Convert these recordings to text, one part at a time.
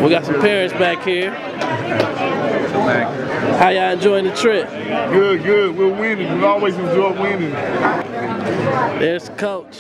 We got some parents back here. How y'all enjoying the trip? Good, good. We're winning. We always enjoy winning. There's the coach.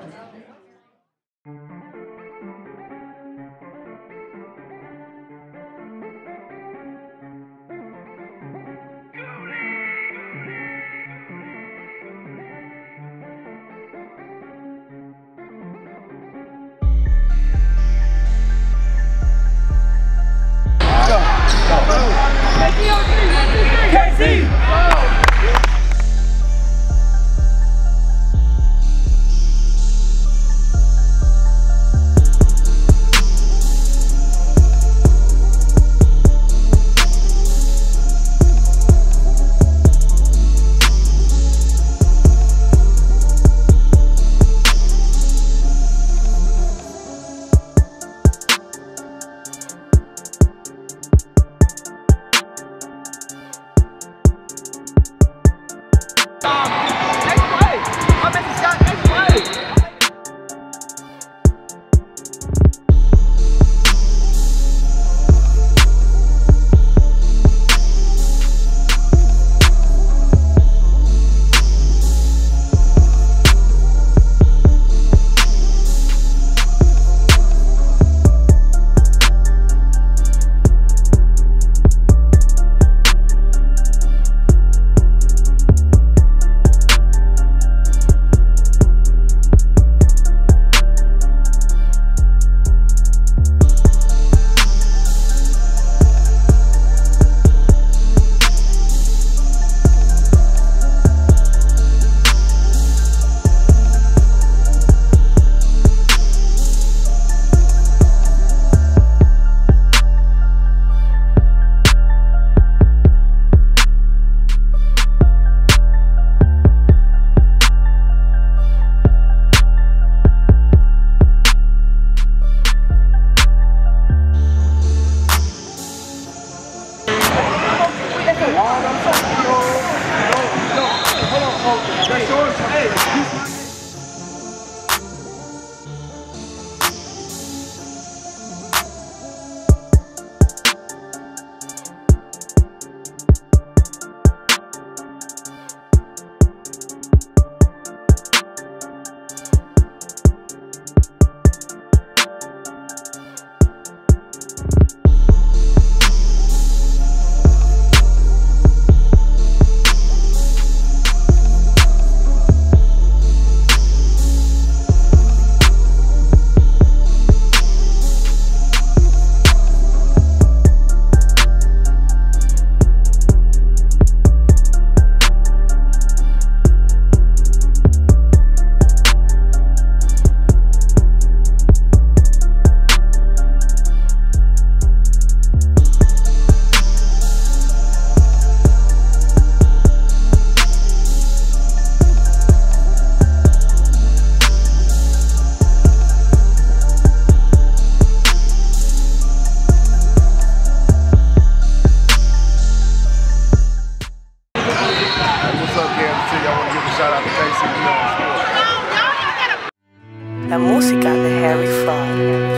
La música de Harry Fraud.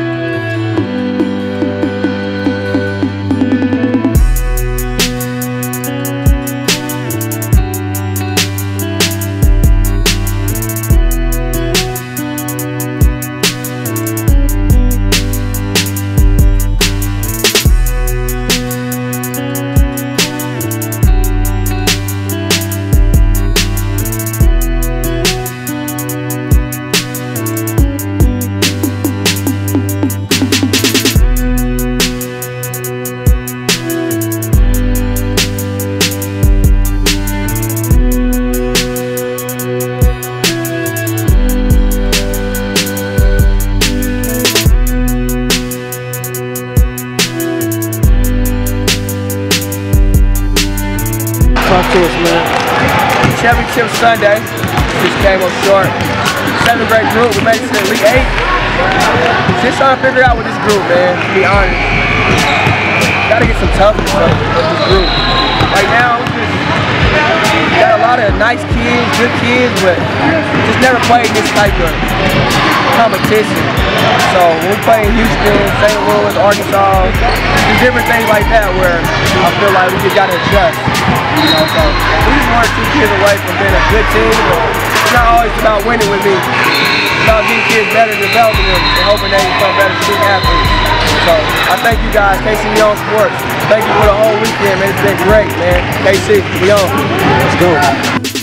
Talk to us, man. Championship Sunday. Just came up short. 7th grade group. We made it to the Elite 8. Just trying to figure out with this group, man. To be honest, gotta get some toughness up with this group. Right now, we got a lot of nice kids, good kids, but just never played this type of competition. So when we play in Houston, St. Louis, Arkansas, there's different things like that where I feel like we just got to adjust. You know, so we just want 2 kids away from being a good team. It's not always about winning with me. It's about getting kids better, developing them, and hoping they become better student athletes. So I thank you guys, Kcweon Sports. Thank you for the whole weekend, man. It's been great, man. KC, we on. Let's go.